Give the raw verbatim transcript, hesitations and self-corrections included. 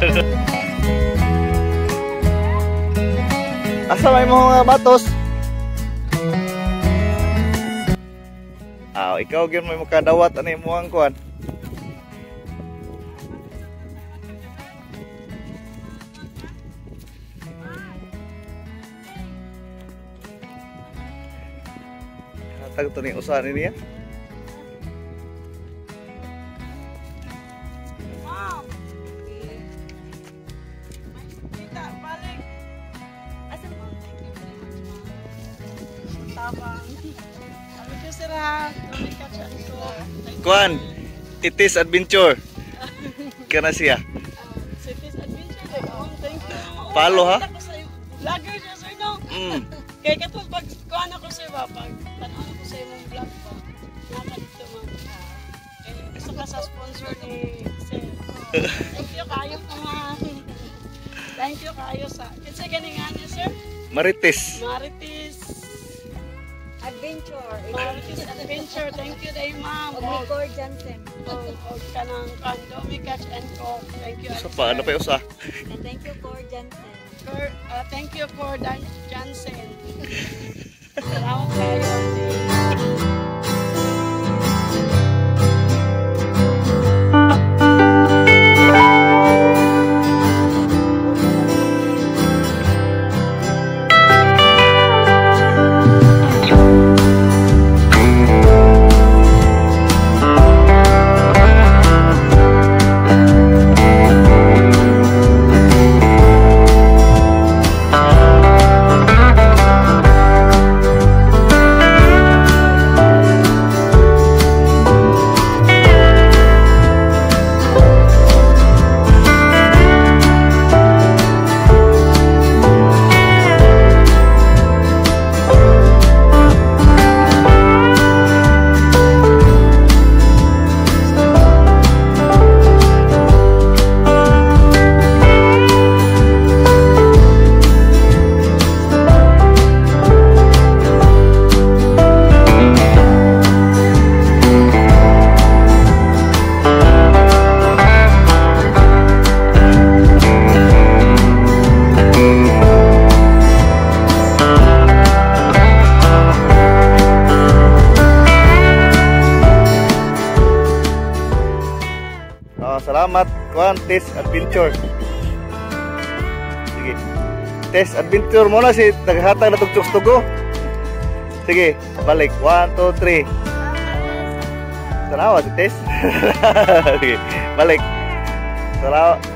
Asa may mga batos? Ah, ikaw gyud may makadawat ani mo ang kuan. Hatag to ni usahan niya. Mom. Kita balik. Asa mo? Tabang. Sabi ko sira, lumikat siya ko. Kuan, Titis Adventure. Kana siya. Titis Adventure. Oh, thank you. Palo ha? Vlogger siya sir no. Mm. Kaya katong pag kuan ako sir ba pag tanaw ko sa imong vlog ba. Nakadito man. Eh isa ka sa sponsor ni sir. Thank you kayo po ma. Thank you kayo sa. Kinsa gani nga niya sir? Marites. Marites Adventure. Marites Adventure. Thank you day ma'am. Ni Cor Jansen. Oh, oh, kanang Kandomi Catch and Cook. Thank you. Usa pa ano pa usa? And thank you Cor Jansen. For, uh, thank you for Dan Jansen. Salamat kayo. Salamat, kuan Tes Adventure. Sige. Tes Adventure mo na si naghatag na tugtog-tugo. Sige, balik. one, two, three. Salamat si Tes. Sige, balik. Salamat.